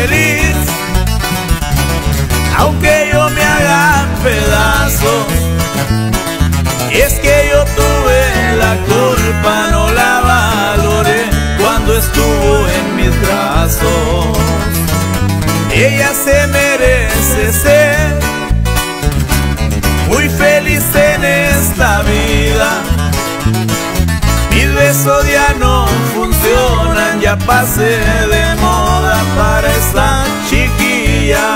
feliz, aunque yo me haga pedazos. Y es que yo tuve la culpa, no la valoré cuando estuvo en mis brazos. Ella se merece ser muy feliz en esta vida. Mis besos ya no funcionan, ya pasé de moda para esta chiquilla.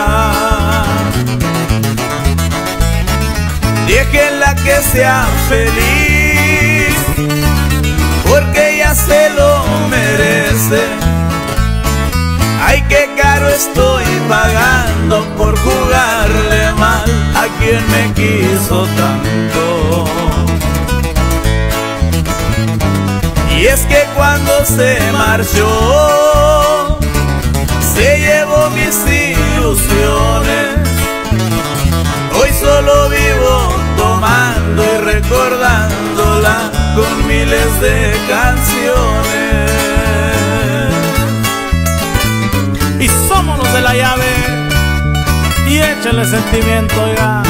Déjenla que sea feliz, porque ella se lo merece. Ay, qué caro estoy pagando por jugarle mal a quien me quiso tanto. Y es que cuando se marchó, se llevó mis ilusiones. Hoy solo vivo tomando y recordándola con miles de canciones. Y somos los de la llave, y échale sentimiento, oiga.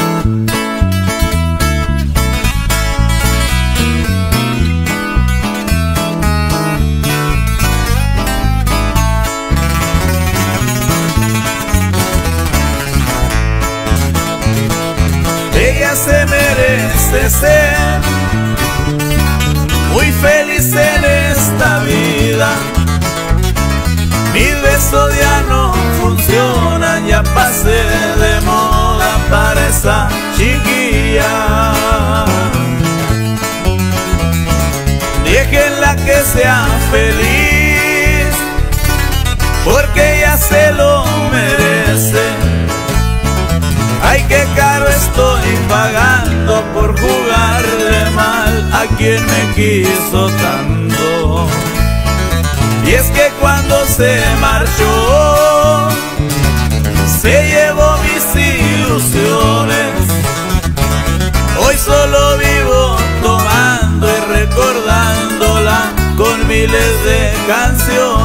Ella se merece ser muy feliz en esta vida. Mis besos ya no funcionan, ya pasé de moda para esa chiquilla. Déjenla que sea feliz, porque ella se lo merece. Ay, qué caro estoy pagando por jugarle mal a quien me quiso tanto. Y es que cuando se marchó, se llevó mis ilusiones. Hoy solo vivo tomando y recordándola con miles de canciones.